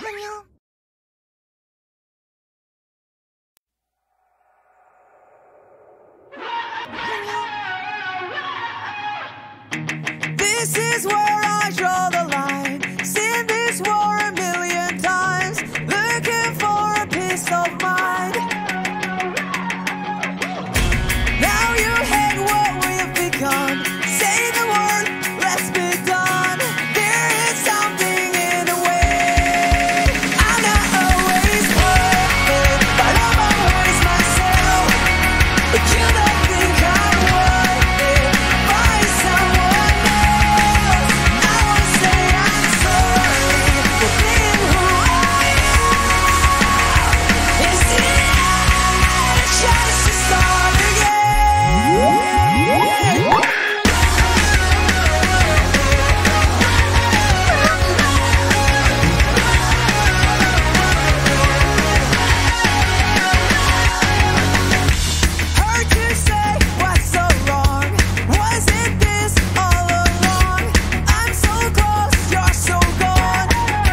This is where I draw the line. Seen this war a million times, looking for a peace of mind. Now you hate what we've become. Say the word, let's be done. There is something in the way. I'm not always perfect, but I'm always myself. But you don't think I'm worth it. Find someone else. I won't say I'm sorry for being who I am. Is it a chance to start again? Heard you say what's so wrong. Was it this all along? I'm so close, you're so gone.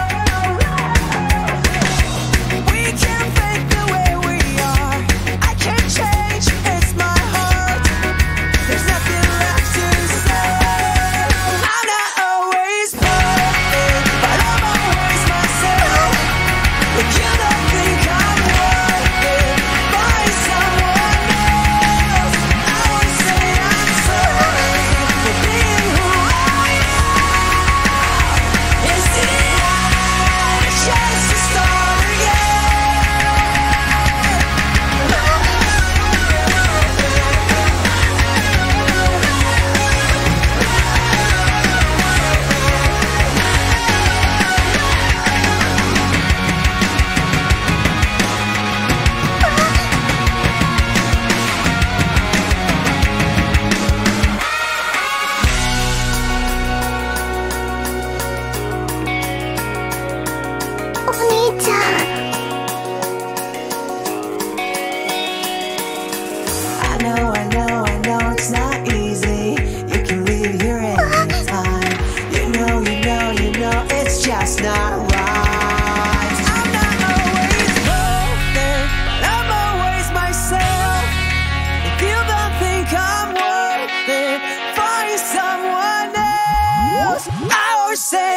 We can fake the way we are. I can't change, it's my heart. There's nothing left to say. I'm not always perfect, but I'm always myself. But you don't think I'm worth it. Find someone else. I won't say I'm sorry for being who I am. Is it a chance to start I know it's not easy. You can leave here anytime. You know, it's just not right. I'm not always perfect, but I'm always myself. If you don't think I'm worth it, find someone else. I always say